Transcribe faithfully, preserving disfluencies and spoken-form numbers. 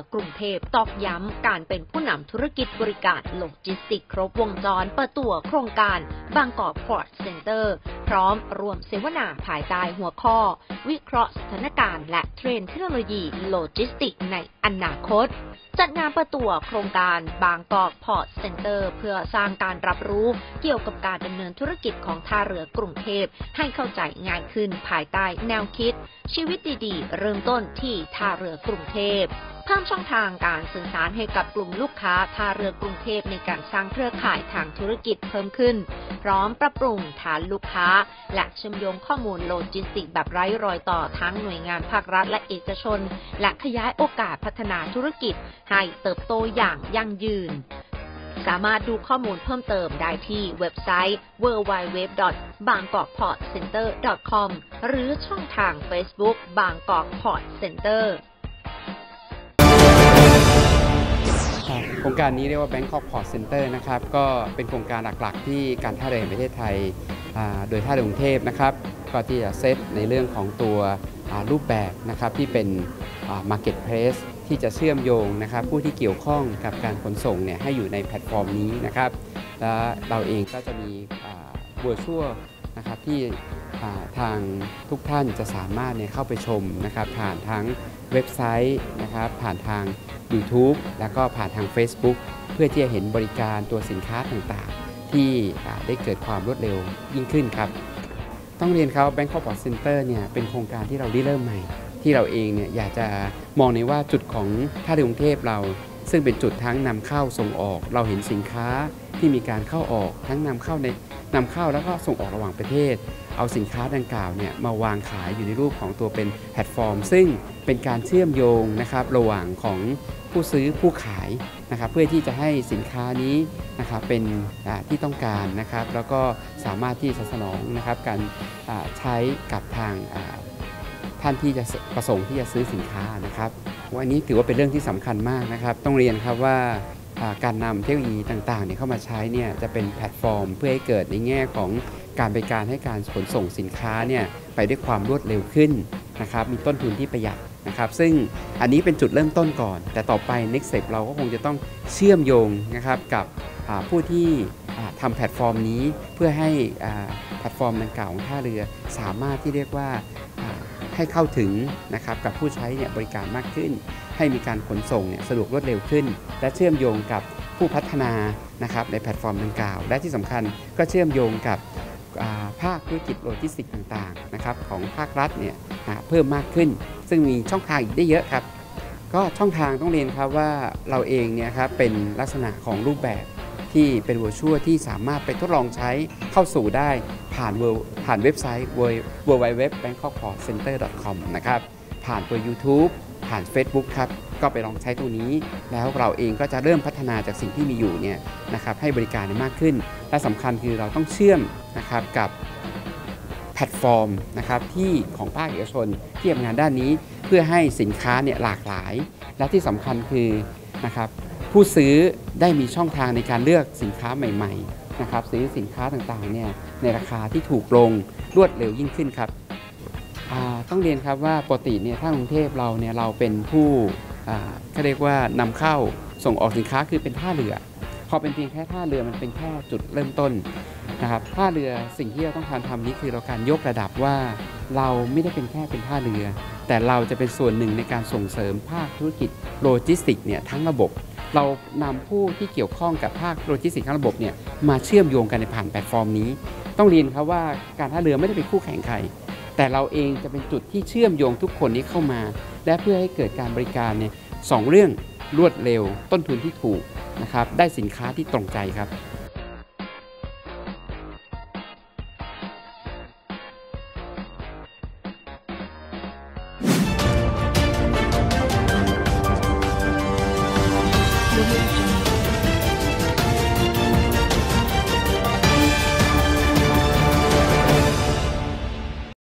กรุงเทพตอกย้ำการเป็นผู้นำธุรกิจบริการโลจิสติกส์ครบวงจรเปิดตัวโครงการบางกอกพอร์ตเซ็นเตอร์พร้อมรวมเสวนาภายใต้หัวข้อวิเคราะห์สถานการณ์และเทรนด์เทคโนโลยีโลจิสติกส์ในอนาคตจัดงานเปิดตัวโครงการบางกอกพอร์ตเซ็นเตอร์เพื่อสร้างการรับรู้เกี่ยวกับการดำเนินธุรกิจของท่าเรือกรุงเทพให้เข้าใจง่ายขึ้นภายใต้แนวคิดชีวิตดีๆเริ่มต้นที่ท่าเรือกรุงเทพเพิ่มช่องทางการสื่อสารให้กับกลุ่มลูกค้าท่าเรือกรุงเทพในการสร้างเครือข่ายทางธุรกิจเพิ่มขึ้นพร้อมปรับปรุงฐานลูกค้าและเชื่อมโยงข้อมูลโลจิสติกส์แบบไร้รอยต่อทั้งหน่วยงานภาครัฐและเอกชนและขยายโอกาสพัฒนาธุรกิจให้เติบโตอย่างยั่งยืนสามารถดูข้อมูลเพิ่มเติมได้ที่เว็บไซต์ ดับเบิลยู ดับเบิลยู ดับเบิลยู ดอท บางกอกพอร์ตเซ็นเตอร์ ดอท คอม หรือช่องทาง Facebook บางกอกพอร์ตเซ็นเตอร์โครงการนี้เรียกว่า Bangkok Port Center นะครับก็เป็นโครงการหลักๆที่การท่าเรือแห่งประเทศไทยโดยท่าเรือกรุงเทพนะครับก็ที่จะเซตในเรื่องของตัวรูปแบบนะครับที่เป็น Marketplace ที่จะเชื่อมโยงนะครับผู้ที่เกี่ยวข้องกับการขนส่งเนี่ยให้อยู่ในแพลตฟอร์มนี้นะครับและเราเองก็จะมีบัวชั่วนะครับที่ทางทุกท่านจะสามารถเนี่ยเข้าไปชมนะครับผ่านทั้งเว็บไซต์นะครับผ่านทาง YouTube แล้วก็ผ่านทาง Facebook เพื่อที่จะเห็นบริการตัวสินค้าต่างๆที่ได้เกิดความรวดเร็วยิ่งขึ้นครับต้องเรียนครับ Bangkok Port Center เนี่ยเป็นโครงการที่เราได้เริ่มใหม่ที่เราเองเนี่ยอยากจะมองในว่าจุดของท่าเรือกรุงเทพเราซึ่งเป็นจุดทั้งนำเข้าส่งออกเราเห็นสินค้าที่มีการเข้าออกทั้งนำเข้าในนำเข้าแล้วก็ส่งออกระหว่างประเทศเอาสินค้าดังกล่าวเนี่ยมาวางขายอยู่ในรูปของตัวเป็นแพลตฟอร์มซึ่งเป็นการเชื่อมโยงนะครับระหว่างของผู้ซื้อผู้ขายนะครับเพื่อที่จะให้สินค้านี้นะครับเป็นที่ต้องการนะครับแล้วก็สามารถที่จะสนองนะครับการใช้กับทางท่านที่จะประสงค์ที่จะซื้อสินค้านะครับวันนี้ถือว่าเป็นเรื่องที่สำคัญมากนะครับต้องเรียนครับว่าการนำเทคโนโลยีต่างๆเข้ามาใช้เนี่ยจะเป็นแพลตฟอร์มเพื่อให้เกิดในแง่ของการบริการให้การขนส่งสินค้าเนี่ยไปด้วยความรวดเร็วขึ้นนะครับมีต้นทุนที่ประหยัดนะครับซึ่งอันนี้เป็นจุดเริ่มต้นก่อนแต่ต่อไป next step เราก็คงจะต้องเชื่อมโยงนะครับกับผู้ที่ทำแพลตฟอร์มนี้เพื่อให้แพลตฟอร์มดังกล่าวของท่าเรือสามารถที่เรียกว่าให้เข้าถึงนะครับกับผู้ใช้เนี่ยบริการมากขึ้นให้มีการขนส่งเนี่ยสะดวกรวดเร็วขึ้นและเชื่อมโยงกับผู้พัฒนานะครับในแพลตฟอร์มดังกล่าวและที่สำคัญก็เชื่อมโยงกับภาคธุรกิจโลจิสติกส์ต่างๆนะครับของภาครัฐเนี่ยเพิ่มมากขึ้นซึ่งมีช่องทางอีกได้เยอะครับก็ช่องทางต้องเรียนครับว่าเราเองเนี่ยครับเป็นลักษณะของรูปแบบที่เป็น virtual ที่สามารถไปทดลองใช้เข้าสู่ได้ผ่านผ่านเว็บไซต์ ดับเบิลยู ดับเบิลยู ดับเบิลยู ดอท แบงคอกพอร์ตเซ็นเตอร์ ดอท คอม นะครับผ่านตัว YouTube ผ่าน Facebook ครับก็ไปลองใช้ตัวนี้แล้วเราเองก็จะเริ่มพัฒนาจากสิ่งที่มีอยู่เนี่ยนะครับให้บริการมากขึ้นและสำคัญคือเราต้องเชื่อมนะครับกับแพลตฟอร์มนะครับที่ของภาคเอกชนที่ทำงานด้านนี้เพื่อให้สินค้าเนี่ยหลากหลายและที่สำคัญคือนะครับผู้ซื้อได้มีช่องทางในการเลือกสินค้าใหม่ๆนะครับซื้อสินค้าต่างๆเนี่ยในราคาที่ถูกลงรวดเร็วยิ่งขึ้นครับต้องเรียนครับว่าปกติเนี่ยถ้ากรุงเทพเราเนี่ยเราเป็นผู้เขาเรียกว่านำเข้าส่งออกสินค้าคือเป็นท่าเรือพอเป็นเพียงแค่ท่าเรือมันเป็นแค่จุดเริ่มต้นนะครับท่าเรือสิ่งที่เราต้องการทำนี้คือเราการยกระดับว่าเราไม่ได้เป็นแค่เป็นท่าเรือแต่เราจะเป็นส่วนหนึ่งในการส่งเสริมภาคธุรกิจโลจิสติกส์เนี่ยทั้งระบบเรานำผู้ที่เกี่ยวข้องกับภาคโลจิสติกส์ทั้งระบบเนี่ยมาเชื่อมโยงกันในผ่านแพลตฟอร์มนี้ต้องเรียนครับว่าการท่าเรือไม่ได้เป็นคู่แข่งใครแต่เราเองจะเป็นจุดที่เชื่อมโยงทุกคนนี้เข้ามาและเพื่อให้เกิดการบริการเนี่ยสองเรื่องรวดเร็วต้นทุนที่ถูกนะครับได้สินค้าที่ตรงใจครับ You're